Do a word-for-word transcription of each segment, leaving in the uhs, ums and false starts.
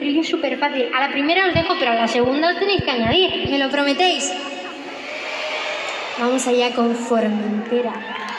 trillo es súper fácil. A la primera os dejo, pero a la segunda os tenéis que añadir. ¿Me lo prometéis? Vamos allá con Formentera.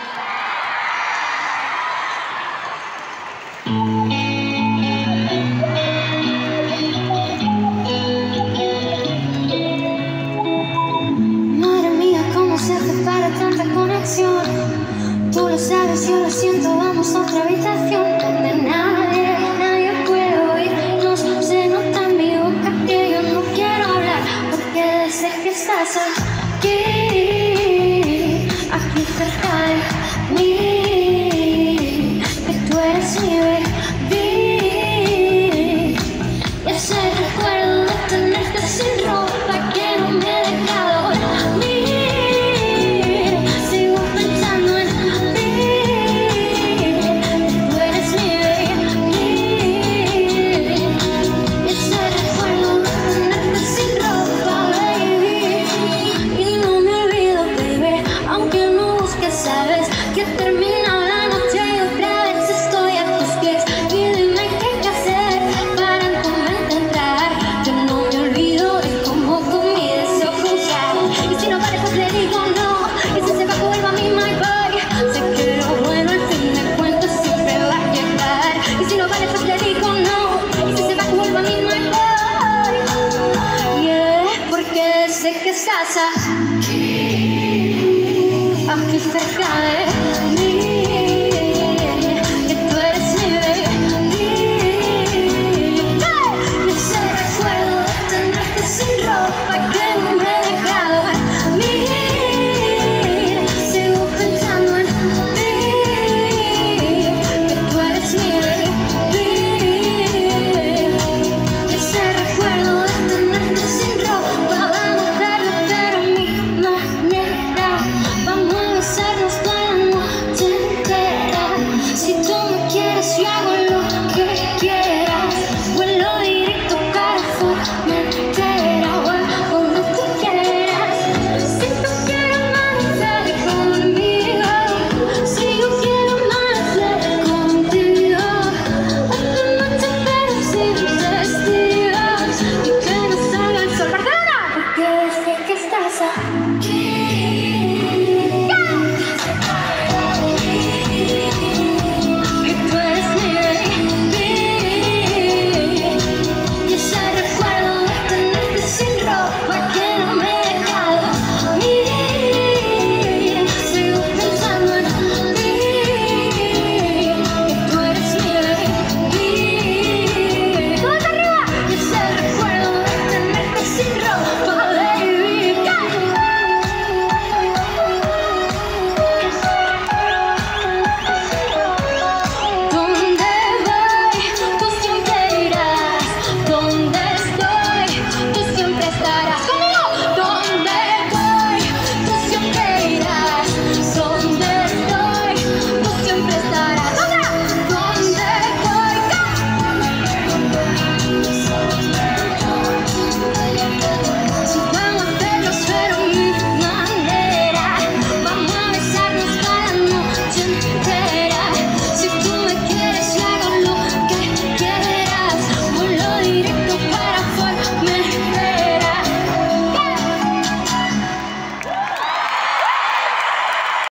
Madre mía, ¿cómo se hace para tanta conexión? Tú lo sabes, yo lo siento, vamos a otra habitación donde nadie, nadie puede oírnos. Se nota en mi boca que yo no quiero hablar, porque desde que estás aquí, aquí cerca de mí, que tú eres mi baby, y ese recuerdo de tenerte sin ropa que no me he dejado dormir. Sigo pensando en ti, tú eres mi baby, y ese recuerdo de tenerte sin ropa, baby. Y no me olvido, baby, aunque no busques, sabes que termina la noche y otra vez estoy a tus pies. Y dime qué hay que hacer para en tu mente entrar. Yo no me olvido de cómo con mi deseo jugar. Y si no vale, pues le digo no. Y si se va, vuelva a mí, my boy. Sé que lo bueno al fin de cuentas siempre va a llegar. Y si no vale, pues le digo no. Y si se va, vuelva a mí, my boy. Yeah, porque sé que estás